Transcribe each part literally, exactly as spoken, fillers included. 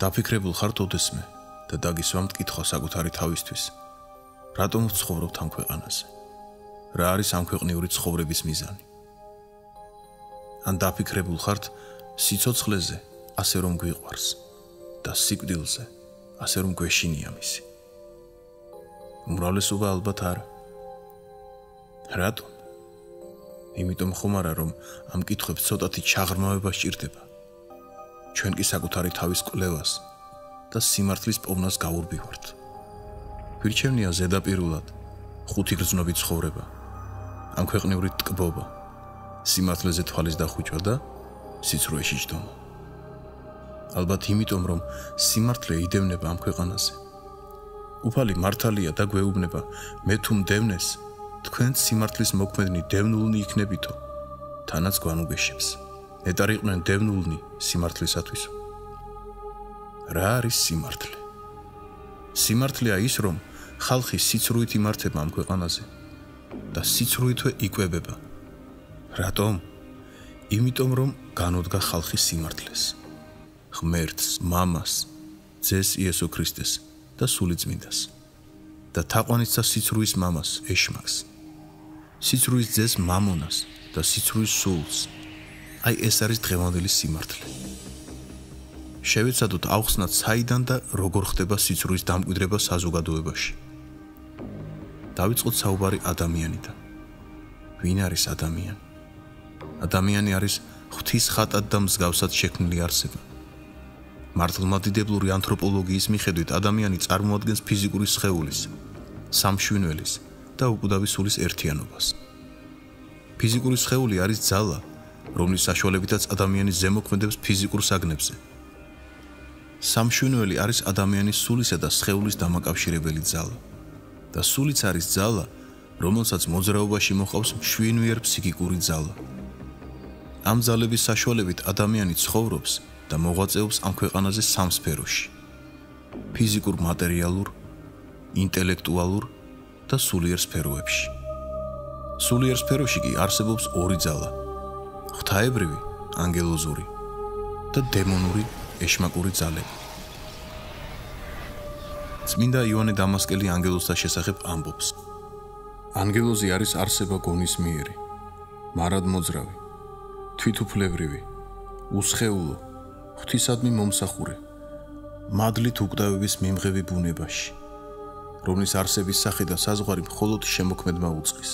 დაფიქრებულ ხართ ოდესმე და დაგისვამთ კითხვა საკუთარი თავისთვის. რატომ ვცხოვრობთ ამ ქვეყანაზე? რა არის ამ ქვეყნიური ცხოვრების მიზანი? ან დაფიქრებულ ხართ სიცოცხლეზე, ასე რომ გვიყვარს და სიკვდილზე, ასე რომ გვეშინია მისი? უმრავლესობა ალბათ არა. რატომ? იმიტომ ხომ არა, რომ ამ კითხვებს ცოტათი ჩაღრმავება სჭირდება. ჩვენ კი საკუთარი თავის კვლევას და სიმართლის პოვნას გაურბივართ. გვირჩევნია ზედაპირულად ხუთი გრძნობით ცხოვრება, ამ ქვეყნიური ტკბობა, სიმართლეზე თვალის დახვიჭვა და სიცრუეში ჯდომა. ალბათ იმიტომ, რომ სიმართლე იდევნება ამ ქვეყანაზე. უფალი მართალია და გვეუბნება, მე თუ მდევნეს, თქვენც სიმართლის მოქმედნი დევნულნი იქნებითო, თანაც გვანუგეშებს. ნეტარიყვნენ დევნულნი სიმართლისათვის. რა არის სიმართლე? სიმართლეა ის, რომ ხალხი სიცრუით იმართება ამ ქვეყანაზე და სიცრუითვე იკვებება. რატომ? იმიტომ, რომ განუდგა ხალხი სიმართლეს, ღმერთს, მამას, ძეს იესო ქრისტეს და სულიწმინდას და თაყვანისცა სიცრუის მამას, ეშმაკს, სიცრუის ძეს მამონას და სიცრუის სულს. აი ეს არის დღევანდელი სიმართლე. შევეცადოთ ავხსნათ საიდან და როგორ ხდება სიცრუის დამკვიდრება საზოგადოებაში. დავიწყოთ საუბარი ადამიანიდან. ვინ არის ადამიანი? ადამიანი არის ღვთის ხატად და მსგავსად შექმნილი არსება. მართლმადიდებლური ანთროპოლოგიის მიხედვით ადამიანი წარმოადგენს ფიზიკური სხეულის, სამშვინველის და უკვდავი სულის ერთიანობას. ფიზიკური სხეული არის ძალა, რომლის საშუალებითაც ადამიანი ზემოქმედებს ფიზიკურ საგნებზე. სამშვინველი არის ადამიანის სულისა და სხეულის დამაკავშირებელი ძალა. და სულიც არის ძალა, რომელსაც მოძრაობაში მოყავს მშვინვიერ ფსიქიკური ძალა. ამ ძალების საშუალებით ადამიანი ცხოვრობს და მოღვაწეობს ამ ქვეყანაზე სამ სფეროში: ფიზიკურ, მატერიალურ, ინტელექტუალურ და სულიერ სფეროებში. სულიერ სფეროში კი არსებობს ორი ძალა: ღვთაებრივი, ანგელოზური და დემონური, ეშმაკური ძალები. წმინდა იოანე დამასკელი ანგელოზთა შესახებ ამბობს: ანგელოზი არის არსება გონისმიერი, მარადმოძრავი, თვითუფლებრივი, უსხეულო, ღვთისადმი მომსახურე, მადლით უკვდავების მიმღები ბუნებაში, რომლის არსების სახე და საზღვარი მხოლოდ შემოქმედმა უწყის.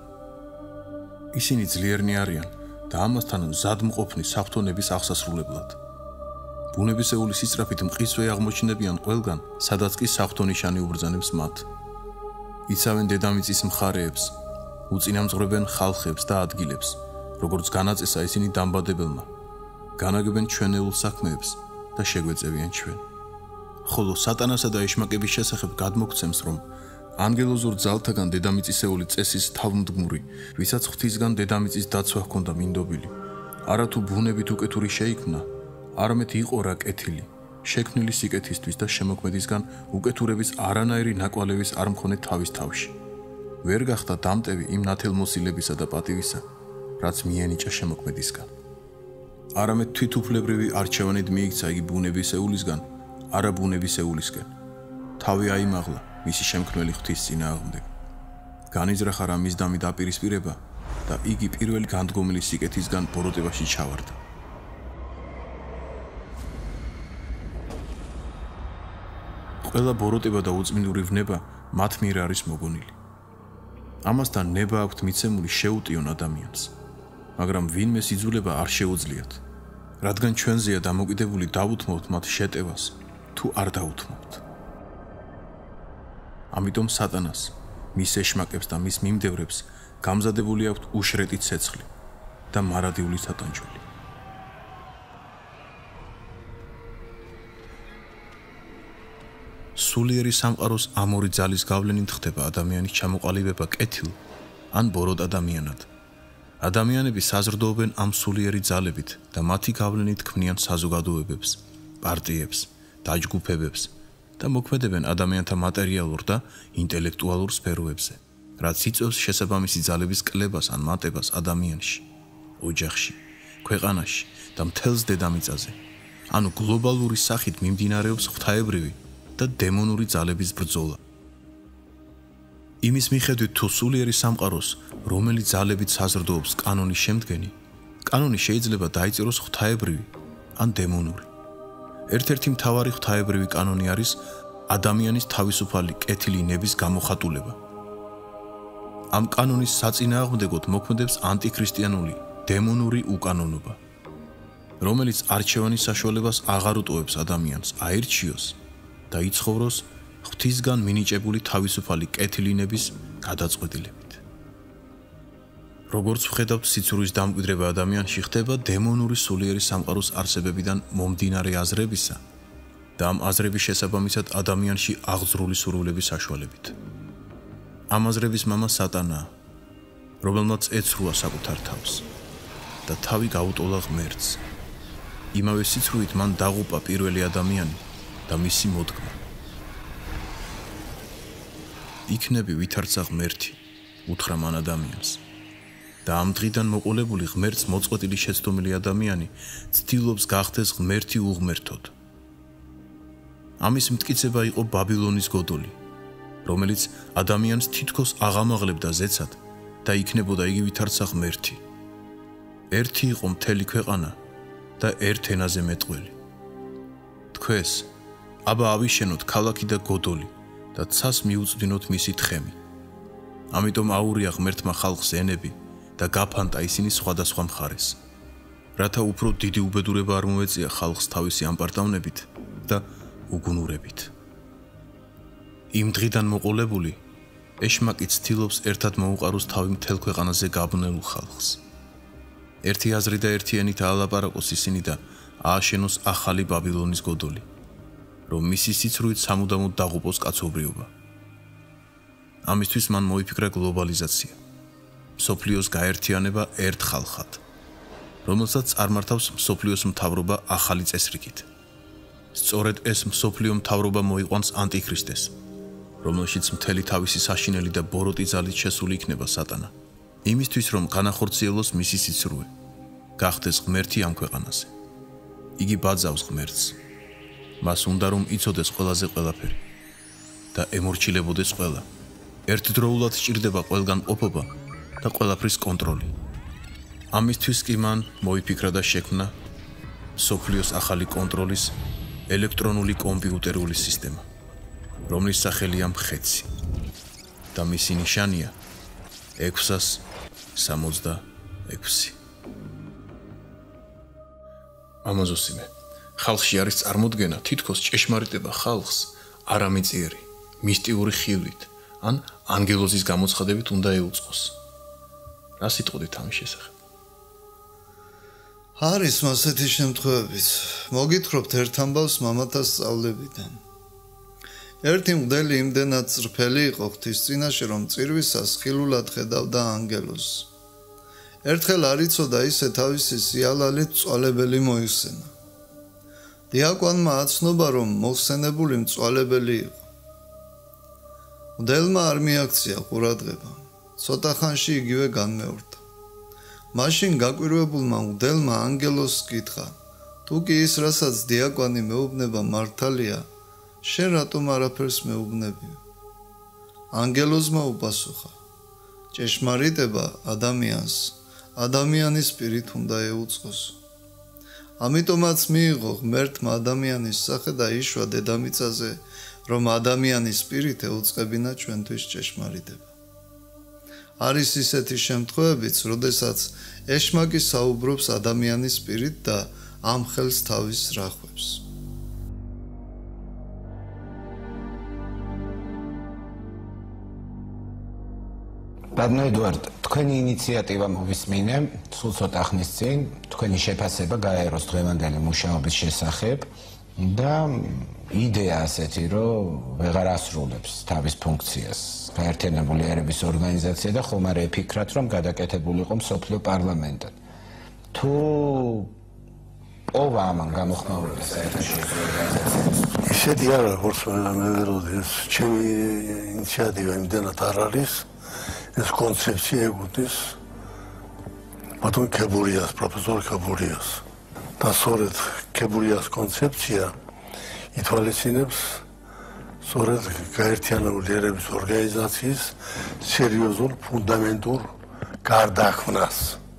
ისინი ძლიერნი არიან და ამასთან მზადმყოფნი საფრთხონების აღსასრულებლად. ბუნებისეული სისწრაფით მყისვე აღმოჩნდებიან ყველგან, სადაც კი საფრთხონიშანი უბრძანებს მათ. იცავენ დედამიწის მხარეებს, უწინამძღვრებენ ხალხებს და ადგილებს, როგორც განაწესა ისინი დამბადებელმა, განაგებენ ჩვენეულ საქმეებს და შეგვეწევიან ჩვენ. ხოლო სატანასა და ეშმაკების შესახებ გადმოგცემს, რომ ანგელოზურ ძალთაგან დედამიწისეული წესის თავმდგმური, ვისაც ღვთისგან დედამიწის დაცვა ჰქონდა მინდობილი, არათუ ბუნებით უკეთური შეიქმნა, არამედ იყო რა კეთილი, შექმნილი სიკეთისთვის და შემოქმედისგან უკეთურების არანაირი ნაკვალევის არ მქონე თავის თავში. ვერ გახდა დამტევი იმ ნათელმოსილებისა და პატივისა, რაც მიენიჭა შემოქმედისგან. არამედ თვითუფლებრივი არჩევანით მიიქცა იგი ბუნებისეულისგან, არა ბუნებისეულისკენ. თავი აიმაღლა მისი შემქმნელი ღვთის წინააღმდეგ. განიზრახა რა მისდამი დაპირისპირება და იგი პირველი განდგომილი სიკეთისგან ბოროტებაში ჩავარდა. ყველა ბოროტება და უწმინდური ვნება მათ მიერ არის მოგონილი. ამასთან ნება აქვთ მიცემული შეუტიონ ადამიანს, მაგრამ ვინმე სიძულება არ შეუძლიათ, რადგან ჩვენზეა დამოკიდებული დავუთმოთ მათ შეტევას, თუ არ დავუთმოთ. ამიტომ სატანას, მის ეშმაკებს და მის მიმდევრებს გამზადებული აქვთ უშრეტი ცეცხლი და მარადიული სატანჯველი. სულიერი სამყაროს ამ ორი ძალის გავლენით ხდება ადამიანის ჩამოყალიბება კეთილ ან ბოროტ ადამიანად. ადამიანები საზრდოობენ ამ სულიერი ძალებით და მათი გავლენით ქმნიან საზოგადოებებს, პარტიებს, დაჯგუფებებს და მოქმედებენ ადამიანთა მატერიალურ და ინტელექტუალურ სფეროებზე, რაც იწვევს შესაბამისი ძალების კლებას ან მატებას ადამიანში, ოჯახში, ქვეყანაში და მთელს დედამიწაზე, ანუ გლობალური სახით მიმდინარეობს ღვთაებრივი და დემონური ძალების ბრძოლა. იმის მიხედვით თუ სულიერი სამყაროს, რომელი ძალებით საზრდოობს კანონის შემდგენი, კანონი შეიძლება დაიწეროს ღვთაებრივი ან დემონური. ერთ-ერთი მთავარი ღვთაებრივი კანონი არის ადამიანის თავისუფალი კეთილი ნების გამოხატულება. ამ კანონის საწინააღმდეგოდ მოქმედებს ანტიქრისტიანული, დემონური უკანონობა, რომელიც არჩევანის საშუალებას აღარ უტოვებს ადამიანს აირჩიოს და იცხოვროს ღვთისგან მინიჭებული თავისუფალი კეთილი ნების გადაწყვეტილებით. როგორც ვხედავთ, სიცრუის დამკვიდრება ადამიანში ხდება დემონური სულიერი სამყაროს არსებებიდან მომდინარე აზრებისა და ამ აზრების შესაბამისად ადამიანში აღძრული სურვილების საშუალებით. ამ აზრების მამა სატანაა, რომელმაც ეცრუა საკუთარ თავს და თავი გაუტოლა ღმერთს. იმავე სიცრუით მან დაღუპა პირველი ადამიანი და მისი მოდგმა. იქნები ვითარცა ღმერთი, უთხრა მან ადამიანს. და ამ დღიდან მოყოლებული ღმერთს მოწყვეტილი შეცდომილი ადამიანი ცდილობს გახდეს ღმერთი უღმერთოდ. ამის მტკიცება იყო ბაბილონის გოდოლი, რომელიც ადამიანს თითქოს აღამაღლებდა ზეცად და იქნებოდა იგი ვითარცა ღმერთი. ერთი იყო მთელი ქვეყანა და ერთ ენაზე მეტყველი. თქვეს, აბა ავიშენოთ ქალაქი და გოდოლი და ცას მიუწვდინოთ მისი თხემი. ამიტომ აურია ღმერთმა ხალხს ენები და გაფანტა ისინი სხვადასხვა მხარეს, რათა უფრო დიდი უბედურება არ მოეწია ხალხს თავისი ამპარტავნებით და უგუნურებით. იმ დღიდან მოყოლებული, ეშმაკი ცდილობს ერთად მოუყაროს თავი მთელ ქვეყანაზე გაბნეულ ხალხს. ერთი აზრი და ერთი ენით აალაპარაკოს ისინი და ააშენოს ახალი ბაბილონის გოდოლი, რომ მისი სიცრუით სამუდამოდ დაღუპოს კაცობრიობა. ამისთვის მან მოიფიქრა გლობალიზაცია, მსოფლიოს გაერთიანება ერთ ხალხად, რომელსაც წარმართავს მსოფლიოს მთავრობა ახალი წესრიგით. სწორედ ეს მსოფლიო მთავრობა მოიყვანს ანტიქრისტეს, რომელშიც მთელი თავისი საშინელი და ბოროტი ძალით შესული იქნება სატანა, იმისთვის რომ განახორციელოს მისი სიცრუე, გახდეს ღმერთი ამ ქვეყანაზე. იგი ბაძავს ღმერთს. მას უნდა რომ იცოდეს ყველაზე ყველაფერი და ემორჩილებოდეს ყველა. ერთდროულად სჭირდება ყველგან ყოფობა და ყველაფრის კონტროლი. ამისთვის კი მან მოიფიქრა და შექმნა მსოფლიოს ახალი კონტროლის ელექტრონული კომპიუტერული სისტემა, რომლის სახელია მხეცი და მისი ნიშანია ექვსას სამოცდაექვსი. ამაზოსიმე, ხალხში არის წარმოდგენა, თითქოს ჭეშმარიტება ხალხს არამიწიერი, მისტიური ხილვით ან ანგელოზის გამოცხადებით უნდა ეუწყოს. რა სიტყოდით ამის შესახებ? არის ასეთი შემთხვევებიც. მოგითხრობთ ერთ ამბავს მამათა სწავლებიდან. ერთი მღვდელი იმდენად წრფელი იყო ღვთის წინაშე, რომ წირვისას ხილულად ხედავდა ანგელოზს. ერთხელ არ იცოდა ისე თავისი სიალალით მწვალებელი მოიხსენა. დიაკვანმა აცნობა, რომ მოხსენებული მწვალებელი იყო. მღვდელმა არ მიაქცია ყურადღება. ცოტა ხანში იგივე განმეორდა. მაშინ გაკვირვებულმა მღვდელმა ანგელოზს კითხა, თუ კი ის, რასაც დიაკვანი მეუბნება მართალია, შენ რატომ არაფერს მეუბნებიო? ანგელოზმა უპასუხა, ჭეშმარიტება ადამიანს, ადამიანის პირით უნდა ეუწყოს. ამიტომაც მიიღო ღმერთმა ადამიანის სახე და იშვა დედამიწაზე, რომ ადამიანის პირით ეუწყებინა ჩვენთვის ჭეშმარიტება. არის ისეთი შემთხვევებიც, როდესაც ეშმაკი საუბრობს ადამიანის პირით და ამხელს თავის რახვებს. ბატონო ედუარდ, თქვენი ინიციატივა მოვისმინე, სულ ცოტა ხნის წინ თქვენი შეფასება გაეროს დღევანდელი მუშაობის შესახებ და იდეა ასეთი, რომ ვეღარ ასრულებს თავის ფუნქციას გაერთიანებული ერების ორგანიზაცია და ხომ არ ეფიქრათ, რომ გადაკეთებული იყო მსოფლიო პარლამენტად. თუ პოვა ამან გამოხმაურება საერთაშორისო ორგანიზაციას? ისეთი არ აქვს, როდეს ჩემი ინიციატივა იმდენად არ არის, ეს კონცეფცია ეგუდის ბატონ ქებურიას, პროფესორ ქებურიას. და სწორედ აგებულია კონცეფცია ითვალისწინებს სწორედ გაერთიანებული ერების ორგანიზაციის სერიოზულ ფუნდამენტურ გარდაქმნას.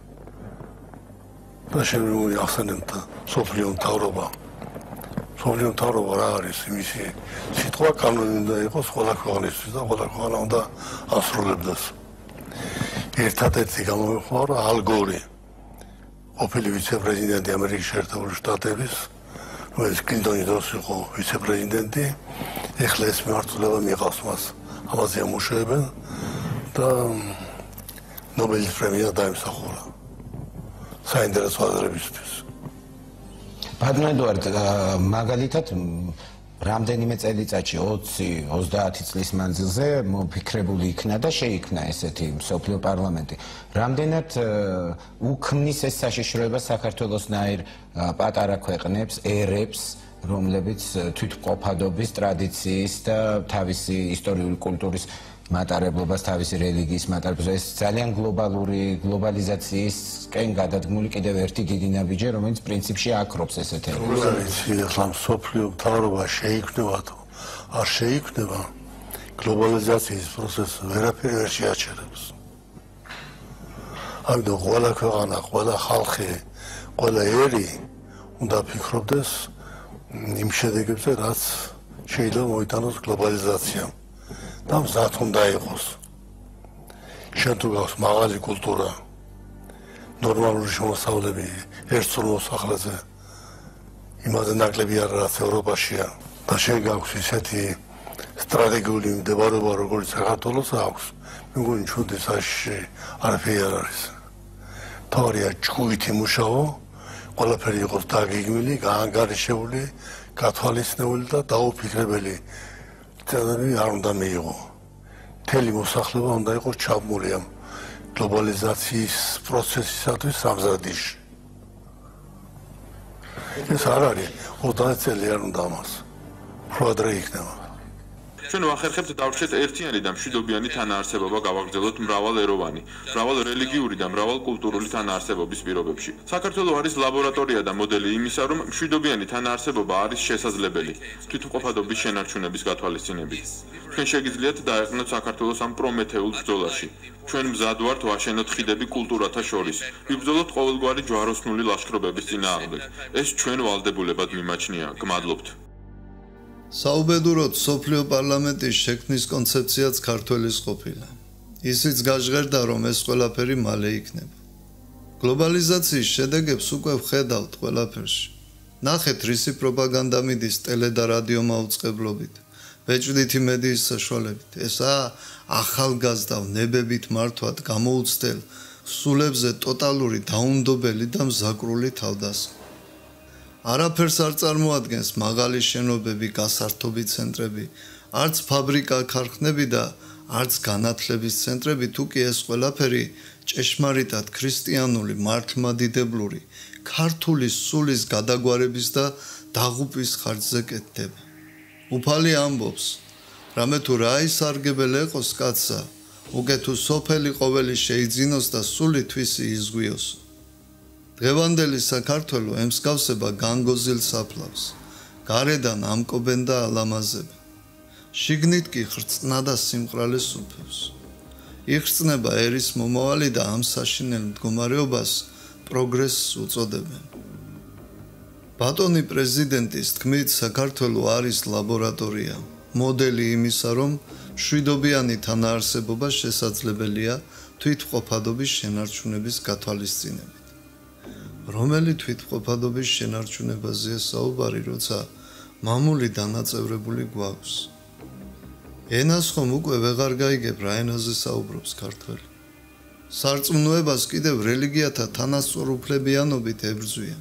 და შემიძლია ახსენებთ სოფლიო მთავრობა. სოფლიო მთავრობა რა არის? იმისი სიტყვა კანონი უნდა იყოს ყველა ქვეყნისთვის და ყველა ქვეყანა უნდა ასრულებდეს. ერთადერთი გამომხმაურა ალ გორი, ყოფილი ვიცე-პრეზიდენტი ამერიკის შეერთებული შტატების, რომელიც კლინტონის დროს იყო ვიცე-პრეზიდენტი, ეხლა ეს მიმართულება მიიღავს მას. ამაზე ამუშავებენ და ნობელის პრემია დაიმსახურა საინტერესო აზრებისთვის. ბატონო ედუარდ, მაგალითად რამდენიმე წელიწადში ოცი ოცდაათი წლის მანძილზე მოფიქრებული იქნა და შეიქმნა ესეთი მსოფლიო პარლამენტი. რამდენად უქმნის ეს საშიშროება საქართველოსნაირ პატარა ქვეყნებს, ერებს, რომლებიც თვითმყოფადობის ტრადიციის და თავისი ისტორიული კულტურის მატარებლობას, თავისი რელიგიის მატარებლობას, ეს ძალიან გლობალური გლობალიზაციისკენ გადადგმული კიდევ ერთი დიდი ნაბიჯი, რომელიც პრინციპში აკრობს ესეთ ერებს. ახლა მსოფლიო მთავრობა შეიქმნება თუ არ შეიქმნება, გლობალიზაციის პროცესს ვერაფერი ვერ შეაჩერებს. ამიტომ ყველა ქვეყანა, ყველა ხალხი, ყველა ერი უნდა ფიქრობდეს იმ შედეგებზე, რაც შეიძლება მოიტანოს გლობალიზაციამ. და მზად უნდა იყოს. შენ თუ გავს მაღალი კულტურა, ნორმალური შემოსავლები ერთსულ მოსახლეზე, იმაზე ნაკლები არა, რაც ევროპაშია და შენ გაქვს ისეთი სტრატეგიული მდებარეობა, როგორც საქართველოს აქვს, მეგონი ჩვენი საშიში არაფერი არ არის. თავარია ჭკუით იმუშაო, ყველაფერი იყოს დაგეგმილი, გაანგარიშებული, გათვალისწინებული და დაუფიქრებელი. წელები არ უნდა მიიღო. მთელი მოსახლეობა უნდა იყოს ჩაბმული ამ გლობალიზაციის პროცესისათვის სამზადისში. ეს არ არის ოცდაათი წელი არ უნდა ამას. უფრო ადრე იქნება. ჩვენ ვახერხებთ დავრჩეთ ერთიანი და მშვიდობიანი თანაარსებობა გავაგრძელოთ მრავალეროვანი, მრავალრელიგიური და მრავალკულტურული თანაარსებობის პირობებში. საქართველო არის ლაბორატორია და მოდელი იმისა, რომ მშვიდობიანი თანაარსებობა არის შესაძლებელი თვითმყოფადობის შენარჩუნების გათვალისწინებით. ჩვენ შეგიძლიათ დაეყნოთ საქართველოს ამ პრომეთეულ ბრძოლაში. ჩვენ მზად ვართ ვაშენოთ ხიდები კულტურათა შორის, ვიბრძოლოთ ყოველგვარი ჯვაროსნული ლაშქრობების წინააღმდეგ. ეს ჩვენ ვალდებულებად მიმაჩნია. გმადლობთ. საუბედუროდ სოფლიო პარლამენტის შექმნის კონცეფციაც ქართველის ყოფილა. ისიც გაჟღერდა, რომ ეს ყველაფერი მალე იქნება. გლობალიზაციის შედეგებს უკვე ვხედავთ ყველაფერში. ნახეთ, რისი პროპაგანდა მიდის ტელე და რადიო მაუწყებლობით, ბეჭდითი მედიის საშუალებით. ესაა ახალგაზრდა ნებებით მართვად გამოუცდელ სულებზე ტოტალური დაუნდობელი და მზაკრული თავდასხმა. არაფერს არ წარმოადგენს მაღალი შენობები, გასართობი ცენტრები, არც ფაბრიკა ქარხნები და არც განათლების ცენტრები, თუკი ეს ყველაფერი ჭეშმარიტად ქრისტიანული, მართლმადიდებლური, ქართული სულის გადაგვარების და დაღუპვის ხარჯზე კეთდება. უფალი ამბობს, რამე თუ რა ისარგებელ ეყოს კაცსა, უკვე თუ სოფელი ყოველი შეიძინოს და სული თვისი იზღვიოსო. დღევანდელი საქართველო ემსგავსება განგოზილ საფლავს, გარედან ამკობენ და ალამაზებენ. შიგნით კი ხრწნა და სიმყრალე სუფევს. იხსნება ერის მომავალი და ამ საშინელ მდგომარეობას პროგრესს უწოდებენ. ბატონი პრეზიდენტის თქმით, საქართველო არის ლაბორატორია, მოდელი იმისა, რომ მშვიდობიანი თანაარსებობა შესაძლებელია თვითმყოფადობის შენარჩუნების გათვალისწინებით. რომელი თვითმყოფადობის შენარჩუნებაზეა საუბარი, როცა მამული დანაწევრებული გვაქვს. ენას ხომ უკვე ვეღარ გაიგებ რა ენაზე საუბრობს ქართველი. სარწმუნოებას კიდევ რელიგიათა თანასწორუფლებიანობით ებრძვიან.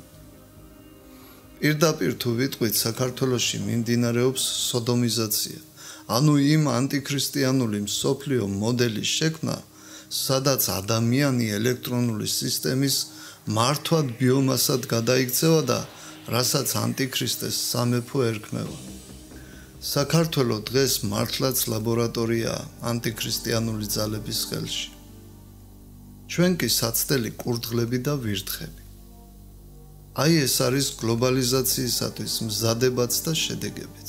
პირდაპირ თუ ვიტყვით, საქართველოში მიმდინარეობს სოდომიზაცია, ანუ იმ ანტიქრისტიანული მსოფლიო მოდელის შექმნა, სადაც ადამიანი ელექტრონული სისტემის მართვად ბიომასად გადაიქცევა და რასაც ანტიქრისტეს სამეფო ერქმევა. საქართველო დღეს მართლაც ლაბორატორიაა ანტიქრისტიანული ძალების ხელში. ჩვენ კი საცდელი კურდღლები და ვირთხები. აი ეს არის გლობალიზაციისათვის მზადებაც და შედეგებიც,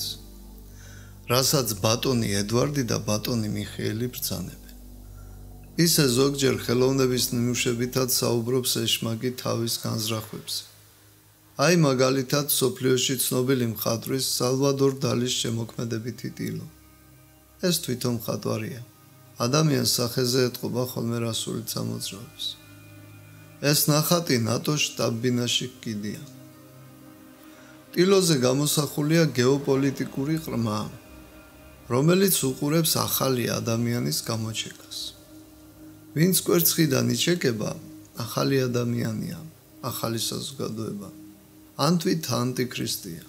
რასაც ბატონი ედვარდი და ბატონი მიხეილი ბრძანებენ. ისე ზოგჯერ ხელოვნების ნიმუშებითაც საუბრობს ეშმაკი თავის განზრახვებზე. აი მაგალითად სოფლიოში ცნობილი მხატვრის სალვადორ დალის შემოქმედებითი ტილო. ეს თვითონ მხატვარია. ადამიანს სახეზე ეტყობა ხოლმე რასული წამოძრავების. ეს ნახატი ნატოს შტაბ-ბინაში კიდია. ტილოზე გამოსახულია გეოპოლიტიკური ყრმა, რომელიც უყურებს ახალი ადამიანის გამოჩეკას. ვინც კვერცხიდან იჩეკება, ახალი ადამიანია, ახალი საზოგადოება, ან თვით ანტიქრისტია.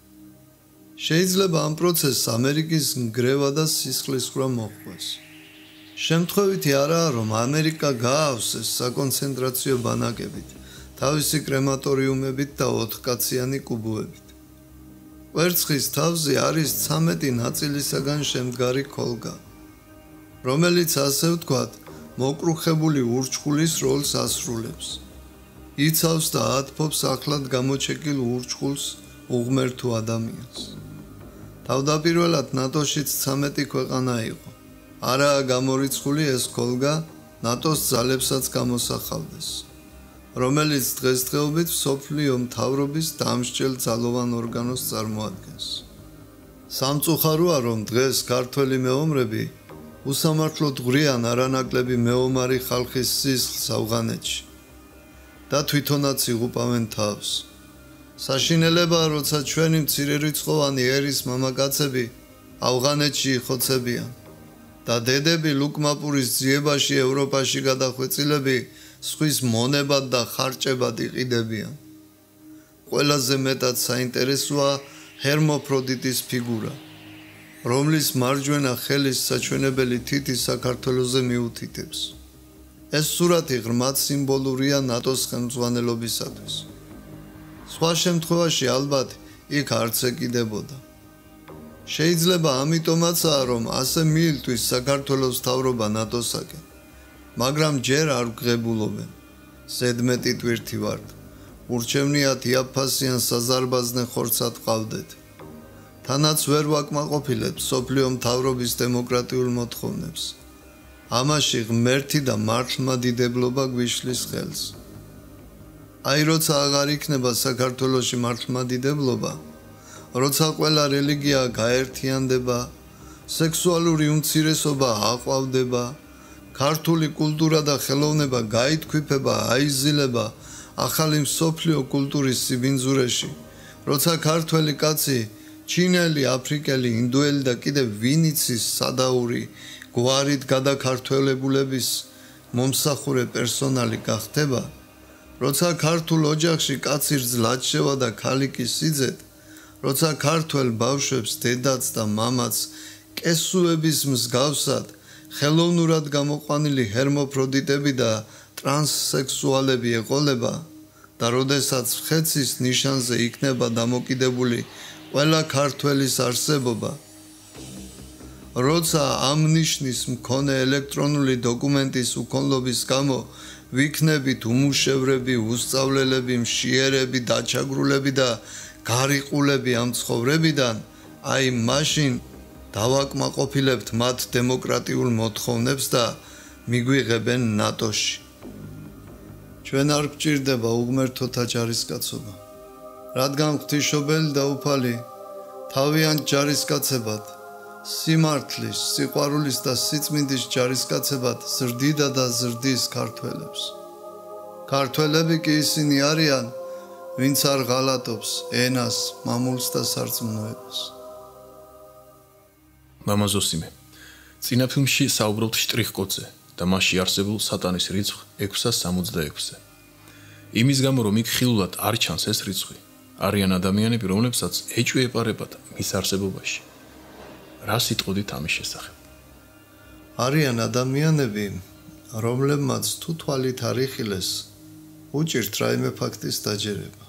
შეიძლება ამ პროცესს ამერიკის ნგრევა და სისხლისღვრა მოჰყვეს. შემთხვევითი არაა, რომ ამერიკა გაავსეს საკონცენტრაციო ბანაკებით, თავისი კრემატორიუმებით და ოთხკაციანი კუბოებით. კვერცხის თავზე არის ცამეტი ნაწილისაგან შემდგარი ქოლგა, რომელიც ასე ვთქვათ, მოკრუხებული ურჩხულის როლს ასრულებს. იცავს და ათფობს ახლად გამოჩეკილ ურჩხულს უღმერთო ადამიანს. თავდაპირველად ნატოშიც ცამეტი ქვეყანა იყო. არაა გამორიცხული ეს ქოლგა ნატოს ძალებსაც გამოსახავდეს, რომელიც დღესდღეობით მსოფლიო მთავრობის დამსჯელ ძალოვან ორგანოს წარმოადგენს. სამწუხაროა, რომ დღეს ქართველი მეომრები უსამართლოდ ღვრიან არანაკლები მეომარი ხალხის სისხლს ავღანეთში და თვითონაც იღუპავენ თავს. საშინელებაა, როცა ჩვენი მცირერიცხოვანი ერის მამაკაცები ავღანეთში იხოცებიან და დედები ლუკმაპურის ძიებაში ევროპაში გადახვეწილები სხვის მონებად და ხარჭებად იყიდებიან. ყველაზე მეტად საინტერესოა ჰერმოფროდიტის ფიგურა, რომლის მარჯვენა ხელის საჩვენებელი თითი საქართველოზე მიუთითებს. ეს სურათი ღრმად სიმბოლურია ნატოს ხელმძღვანელობისათვის. სხვა შემთხვევაში ალბათ იქ არც ეკიდებოდა. შეიძლება ამიტომაცაა, რომ ასე მიილტვის საქართველოს მთავრობა ნატოსაკენ, მაგრამ ჯერ არ ვგღებულობენ. ზედმეტი ტვირთი ვართ. ურჩევნიათ იაფფასიან საზარბაზნე ხორცად ყავდეთ. თანაც ვერ ვაკმაყოფილებ მსოფლიო მთავრობის დემოკრატიულ მოთხოვნებს. ამაში ღმერთი და მართლმადიდებლობა გვიშლის ხელს. აი როცა აღარ იქნება საქართველოში მართლმადიდებლობა, როცა ყველა რელიგია გაერთიანდება, სექსუალური უმცირესობა აყვავდება, ქართული კულტურა და ხელოვნება გაითქვიფება, აიზილება ახალი მსოფლიო კულტურის სიბინძურეში, როცა ქართველი კაცი, ჩინელი, აფრიკელი, ინდოელი და კიდევ ვინიცის სადაური გვარით გადაქართველებულების მომსახურე პერსონალი გახდება, როცა ქართულ ოჯახში კაცი რძლად შევა და ქალი კი სიძეთ, როცა ქართველ ბავშვებს დედაც და მამაც კესუების მსგავსად ხელოვნურად გამოყვანილი ჰერმოფროდიტები და ტრანსსექსუალები ეყოლება და როდესაც ხეცის ნიშანზე იქნება დამოკიდებული ყველა ქართველის არსებობა, როცა ამ ნიშნის მქონე ელექტრონული დოკუმენტის უქონლობის გამო ვიქნებით უმუშევრები, უსწავლელები, მშიერები, დაჩაგრულები და გარიყულები ამ ცხოვრებიდან, აი მაშინ დავაკმაყოფილებთ მათ დემოკრატიულ მოთხოვნებს და მიგვიღებენ ნატოში. ჩვენ არ გვჭირდება უღმერთოთა ჯარისკაცობა, რადგან ღვთისმშობელი და უფალი თავიანთ ჯარისკაცებად, სიმართლის, სიყვარულის და სიწმინდის ჯარისკაცებად ზრდიდა და ზრდის ქართველებს. ქართველები კი ისინი არიან, ვინც არ ღალატობს ენას, მამულს და სარწმუნოებას. მამა ზოსიმე, წინა ფილმში საუბრობთ შტრიხ-კოდზე და მასში არსებულ სატანის რიცხვ ექვსას სამოცდაექვსზე. იმის გამო, რომ იქ ხილულად არ ჩანს ეს რიცხვი, არიან ადამიანები, რომლებსაც ეჭვი ეპარებათ მის არსებობაში. რა სიტყოდით ამის შესახებ? არიან ადამიანები, რომლებმაც თუ თვალით არ იხილეს, უჭირთ რაიმე ფაქტის დაჯერება.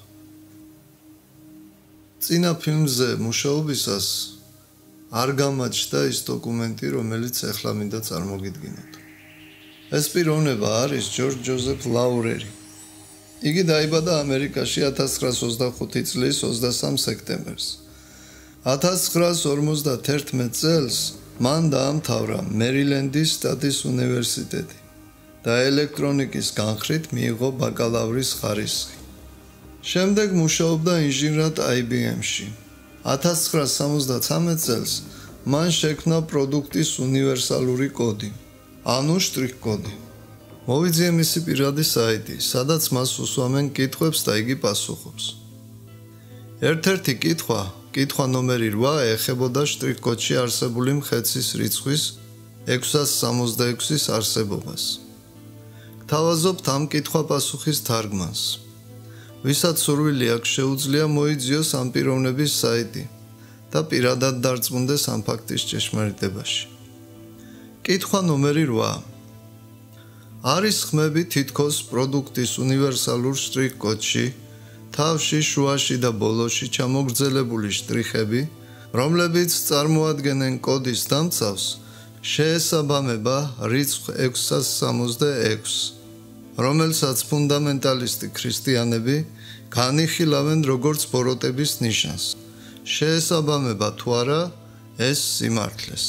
წინა ფილმზე მუშაობისას არ გამაჩნდა ის დოკუმენტი, რომელიც ახლა მინდა წარმოგიდგინოთ. ეს პიროვნება არის ჯორჯ ჯოზეფ ლაურერი, იგი დაიბადა ამერიკაში ათას ცხრაას ოცდახუთი წლის ოცდასამ სექტემბერს. ათას ცხრაას ორმოცდათერთმეტ წელს მან დაამთავრა მერილენდის შტატის უნივერსიტეტი და ელექტრონიკის განხრით მიიღო ბაკალავრის ხარისხი. შემდეგ მუშაობდა ინჟინრად აი ბი ემ-ში. ათას ცხრაას სამოცდათვრამეტ წელს მან შექმნა პროდუქტის უნივერსალური კოდი, ანუ შტრიქ-კოდი. მოვიძიე მისი პირადი საიტი, სადაც მას უსვამენ კითხვებს და იგი პასუხობს. ერთ-ერთი კითხვა, კითხვა ნომერი რვა ეხებოდა შტრიქ-კოდში არსებული მხეცის რიცხვის ექვსას სამოცდაექვსის არსებობას. გთავაზობთ ამ კითხვა-პასუხის თარგმანს. ვისაც სურვილი აქვს, შეუძლია მოიძიოს ამ პიროვნების საიტი და პირადად დარწმუნდეს ამ ფაქტის ჭეშმარიტებაში. კითხვა ნომერი რვა. არის ხმები თითქოს პროდუქტის უნივერსალურ შტრიქ-კოდში, თავში, შუაში და ბოლოში ჩამოგრძელებული შტრიხები, რომლებიც წარმოადგენენ კოდის დამცავს, შეესაბამება რიცხვ ექვსას სამოცდაექვსს, რომელსაც ფუნდამენტალისტი ქრისტიანები განიხილავენ როგორც ბოროტების ნიშანს. შეესაბამება თუ არა ეს სიმართლეს?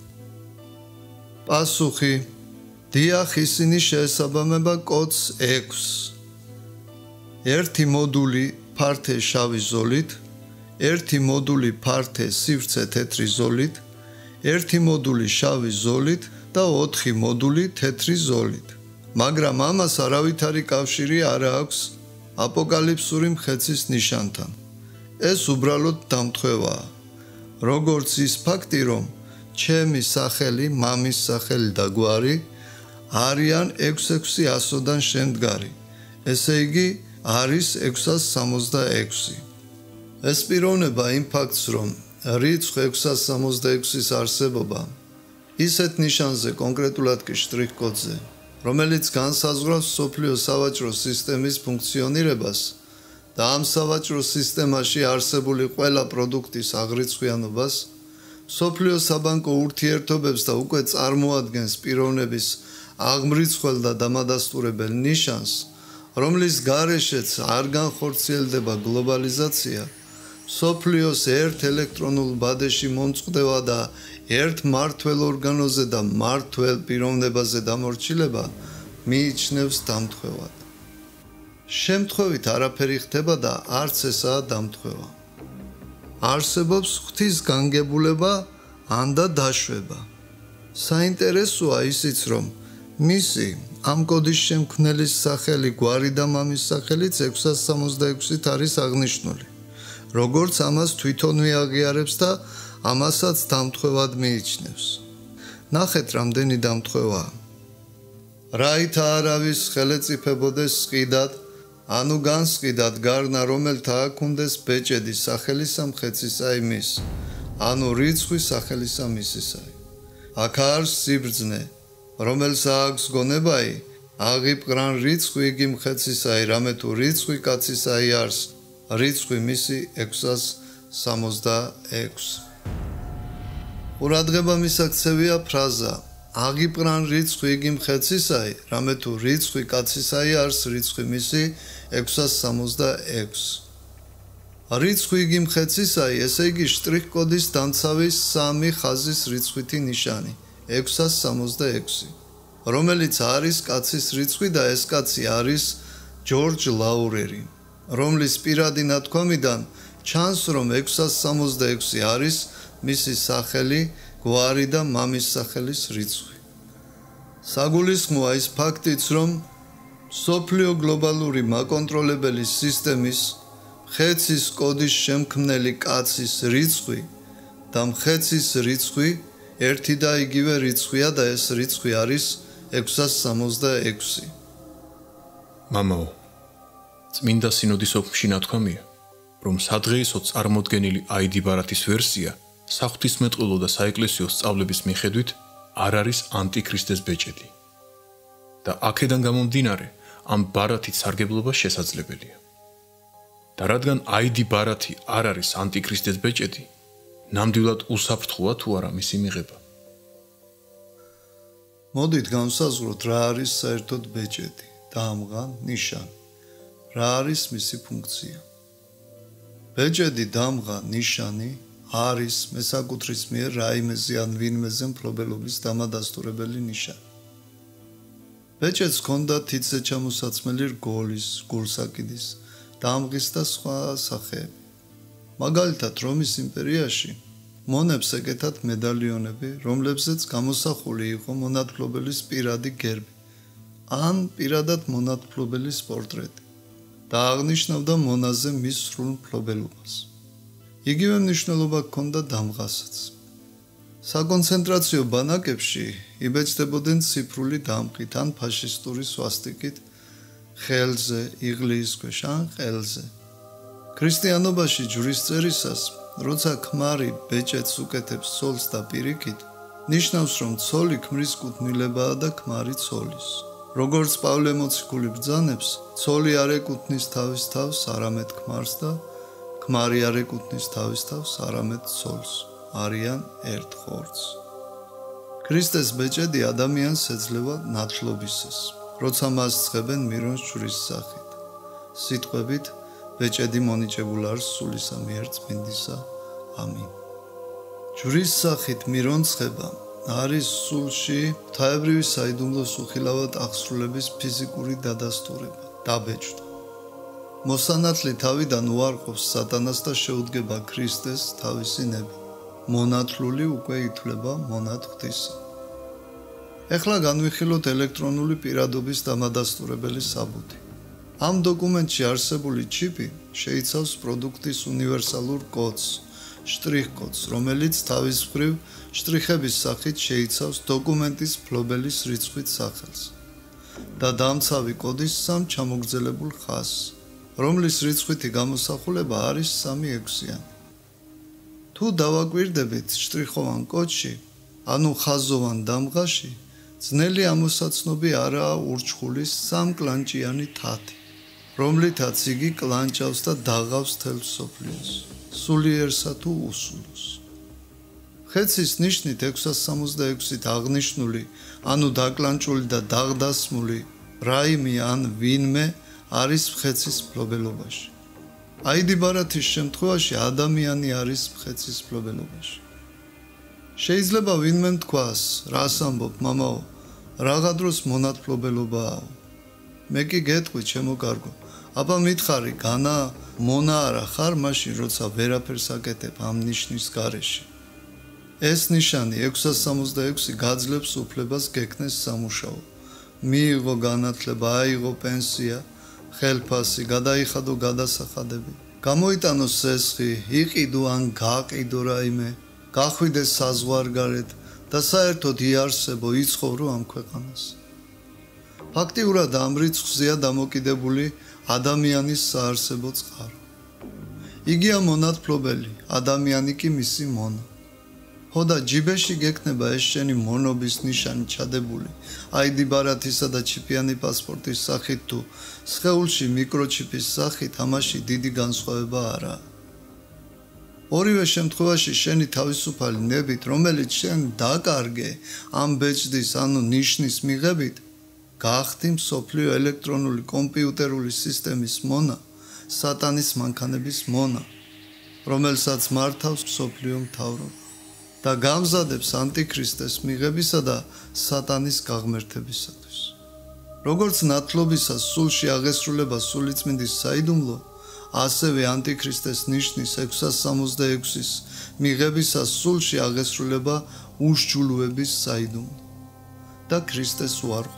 პასუხი: დიახ, ისინი შეესაბამება კოდს ექვსს. ერთი მოდული ფართე შავი ზოლით, ერთი მოდული ფართე სივრცე თეთრი ზოლით, ერთი მოდული შავი ზოლით და ოთხი მოდული თეთრი ზოლით. მაგრამ ამას არავითარი კავშირი არ აქვს აპოკალიფსური მხეცის ნიშანთან. ეს უბრალოდ დამთხევაა. როგორც ის ფაქტი, რომ ჩემი სახელი, მამის სახელი და გვარი არიან ექვსს ექვსი ასოდან შემდგარი. ესე იგი, არის ექვსას სამოცდაექვსი. ეს პიროვნება იმ ფაქტს, რომ რიცხვ ექვსას სამოცდაექვსის არსებობა ისეთ ნიშანზე, კონკრეტულად კი შტრიქ-კოდზე, რომელიც განსაზღვრავს მსოფლიო სავაჭრო სისტემის ფუნქციონირებას და ამ სავაჭრო სისტემაში არსებული ყველა პროდუქტის აღრიცხვიანობას, მსოფლიო საბანკო ურთიერთობებს და უკვე წარმოადგენს პიროვნების აღმრიცხვალ და დამადასტურებელ ნიშანს, რომლის გარეშეც არ განხორციელდება გლობალიზაცია, მსოფლიოს ერთ ელექტრონულ ბადეში მომწყდება და ერთ მმართველ ორგანოზე და მმართველ პიროვნებაზე დამორჩილება მიიჩნევს დამთხევად. შემთხვევით არაფერი ხდება და არც ესაა დამთხევა. არსებობს ღვთის განგებულება ან და დაშვება. საინტერესოა ისიც, რომ მისი ამ კოდის შემქმნელის სახელი, გვარი და მამის სახელიც ექვსას სამოცდაექვსით არის აღნიშნული, როგორც ამას თვითონვე აღიარებს და ამასაც დამთხევად მიიჩნევს. ნახეთ, რამდენი დამთხევაა. რაით არავის ხელეწიფებოდეს სყიდად, ანუ განსყიდად გარნა, რომელთა აქ უნდეს ბეჭედი სახელისა მხეცისაი მის, ანუ რიცხვი სახელისა მისისაი. აქ არის სიბრძნე, რომელს აქვს გონებაი, აღიპყრან რიცხვი იგი მხეცისაი, რამე თუ რიცხვი კაცისაი არის, რიცხვი მისი ექვსას სამოცდაექვსი. ყურადღება მისაქცევია ფრაზა აღიპყრან რიცხვი იგი მხეცისაი, რამე თუ რიცხვი კაცისაი არის, რიცხვი მისი ექვსას სამოცდაექვსი. რიცხვი იგი მხეცისაი, ესე იგი შტრიქ-კოდის დამცავის სამი ხაზის რიცხვითი ნიშანი, ექვსას სამოცდაექვსი, რომელიც არის კაცის რიცხვი და ეს კაცი არის ჯორჯ ლაურერი, რომლის პირადი ნათქვამიდან ჩანს, რომ ექვსას სამოცდაექვსი არის მისი სახელი, გვარი და მამის სახელის რიცხვი. საგულისხმოა ის ფაქტიც, რომ მსოფლიო გლობალური მაკონტროლებელი სისტემის მხეცის კოდის შემქმნელი კაცის რიცხვი და მხეცის რიცხვი ერთი და იგივე რიცხვია და ეს რიცხვი არის ექვსას სამოცდაექვსი. მამაო, წმინდა სინოდის ოფში ნათქვამია, რომ სადღეისო წარმოდგენილი აიდი ბარათის ვერსია საღვთისმეტყველო და საეკლესიო სწავლების მიხედვით არ არის ანტიქრისტეს ბეჭედი და აქედან გამომდინარე ამ ბარათით სარგებლობა შესაძლებელია. და რადგან აიდი ბარათი არ არის ანტიქრისტეს ბეჭედი, ნამდვილად უსაფრთხოა თუ არა მისი მიღება. მოდით განსაზღვროთ, რა არის საერთოდ ბეჭედი, დამღა, ნიშანი. რა არის მისი ფუნქცია. ბეჭედი, დამღა, ნიშანი არის მესაკუთრის მიერ რაიმეზე ან ვინმეზე მფლობელობის დამადასტურებელი ნიშანი. ბეჭედს ჰქონდა თითზე ჩამოსაცმელი რგოლის, გულსაკიდის, დამღის და სხვა სახეები. მაგალითად, რომის იმპერიაში მონებს ეკეთათ მედალიონები, რომლებზეც გამოსახული იყო მონათმფლობელის პირადი გერბი ან პირადად მონათმფლობელის პორტრეტი და აღნიშნავდა მონაზე მის სრულ მფლობელობას. იგივე მნიშვნელობა ჰქონდა დამღასაც. საკონცენტრაციო ბანაკებში იბეჭდებოდნენ ციფრული დამღით ან ფაშისტური სვასტიკით ხელზე, იღლიის ქვეშ ან ყელზე. ქრისტიანობაში ჯვრის წერისას, როცა ქმარი ბეჭედს უკეთებს ცოლს და პირიქით, ნიშნავს, რომ ცოლი ქმრის კუთვნილებაა და ქმარი ცოლის. როგორც პავლე მოციქული ბრძანებს, ცოლი არ ეკუთვნის თავის თავს, არამედ ქმარს და ქმარი არ ეკუთვნის თავის თავს, არამედ ცოლს. არიან ერთ ხორცს. ქრისტეს ბეჭედი ადამიანს ეძლევა ნათლობისას, როცა მას ცხებენ მირონს ჯვრის სახით. სიტყვებით ბეჭედი მონიჭებულ არის სულისა მიერ წმინდისა. ამინ. ჯვრის სახით მირონცხება არის სულში ღვთაებრივი საიდუმლოს უხილავად აღსრულების ფიზიკური დადასტურება, დაბეჭდა. მოსანათლი თავიდან უარყოფს სატანას და შეუდგება ქრისტეს თავისი ნებით. მონათლული უკვე ითვლება მონად ღვთისა. ეხლა განვიხილოთ ელექტრონული პირადობის დამადასტურებელი საბუთი. ამ დოკუმენტში არსებული ჩიპი შეიცავს პროდუქტის უნივერსალურ კოდს, შტრიხ-კოდს, რომელიც თავის მხრივ შტრიხების სახით შეიცავს დოკუმენტის მფლობელის რიცხვით სახელს და დამცავი კოდის სამ ჩამოგრძელებულ ხაზს, რომლის რიცხვითი გამოსახულება არის სამი ექვსიანი. თუ დავაკვირდებით შტრიხოვან კოდში, ანუ ხაზოვან დამღაში, ძნელი ამოსაცნობი არაა ურჩხულის სამკლანჭიანი თათი, რომლითაც იგი კლანჭავს და დაღავს თელ მსოფლიოს, სულიერსა თუ უსულოს. ხეცის ნიშნით ექვსას სამოცდაექვსით აღნიშნული, ანუ დაკლანჭული და დაღდასმული რაიმე ან ვინმე არის ხეცის მფლობელობაში. აიდი ბარათის შემთხვევაში ადამიანი არის ხეცის მფლობელობაში. შეიძლება ვინმე თქვას, რას ამბობ, მამაო, რაღა დროს მონათმფლობელობაა. მე კი გეტყვი, ჩემო კარგო, აბა მითხარი, განა მონა არა ხარ მაშინ, როცა ვერაფერს აკეთებ ამ ნიშნის გარეშე. ეს ნიშანი ექვსას სამოცდაექვსი გაძლევს უფლებას გექნეს სამუშაო. მიიღო განათლება, აიღო პენსია, ხელფასი, გადაიხადო გადასახადები, გამოიტანო სესხი, იყიდო ან გაყიდო რაიმე, გახვიდეს საზღვარგარეთ და საერთოდ იარსებო, იცხოვრო ამ ქვეყანას. ფაქტიურად ამ რიცხვზეა დამოკიდებული ადამიანის საარსებო წყარო. იგია მონათმფლობელი, ადამიანი კი მისი მონა. ხოდა ჯიბეში გექნება ეს შენი მონობის ნიშანი ჩადებული, აიდი ბარათისა და ჩიპიანი პასპორტის სახით თუ სხეულში მიკროჩიპის სახით, ამაში დიდი განსხვავება არაა. ორივე შემთხვევაში შენი თავისუფალი ნებით, რომელიც შენ დაკარგე ამ ბეჭდის, ანუ ნიშნის მიღებით, გახდი მსოფლიო ელექტრონული კომპიუტერული სისტემის მონა, სატანის მანქანების მონა, რომელსაც მართავს მსოფლიო მთავრობა და გამზადებს ანტიქრისტეს მიღებისა და სატანის გაღმერთებისათვის. როგორც ნათლობისას სულში აღესრულება სულიწმინდის საიდუმლო, ასევე ანტიქრისტეს ნიშნის ექვსას სამოცდაექვსის მიღებისას სულში აღესრულება უშჯულოების საიდუმლო და ქრისტეს უარყოფა.